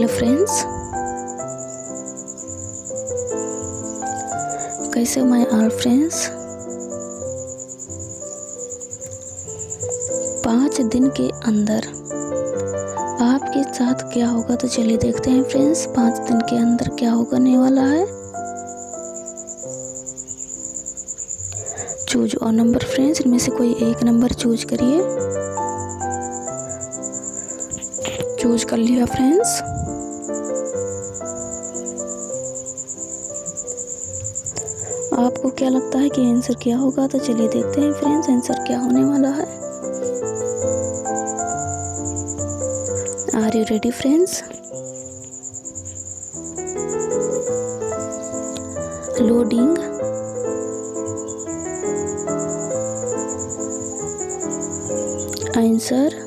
Hello friends, कैसे हो my all friends. 5 दिन के अंदर आपके साथ क्या होगा तो चलिए देखते हैं फ्रेंड्स। 5 दिन के अंदर क्या होने वाला है। चूज और नंबर फ्रेंड्स, इनमें से कोई एक नंबर चूज करिए। चूज कर लिया फ्रेंड्स। आपको क्या लगता है कि आंसर क्या होगा तो चलिए देखते हैं फ्रेंड्स आंसर क्या होने वाला है। Are you ready friends? Loading. Answer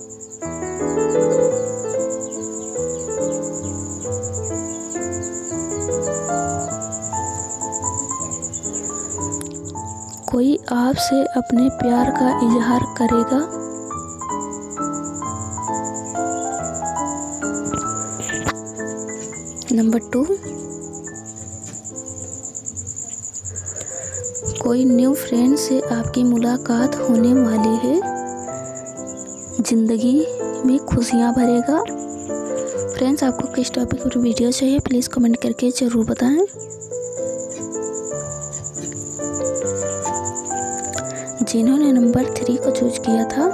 कोई आपसे अपने प्यार का इजहार करेगा। नंबर 2, कोई न्यू फ्रेंड से आपकी मुलाकात होने वाली है, जिंदगी में खुशियां भरेगा। फ्रेंड्स, आपको किस टॉपिक पर वीडियो चाहिए प्लीज़ कमेंट करके ज़रूर बताएं। जिन्होंने नंबर 3 को चूज किया था,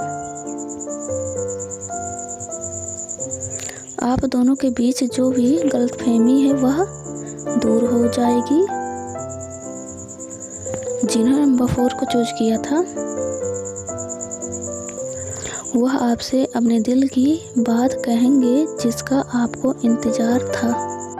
आप दोनों के बीच जो भी गलतफहमी है वह दूर हो जाएगी। जिन्होंने नंबर 4 को चूज किया था, वह आपसे अपने दिल की बात कहेंगे जिसका आपको इंतज़ार था।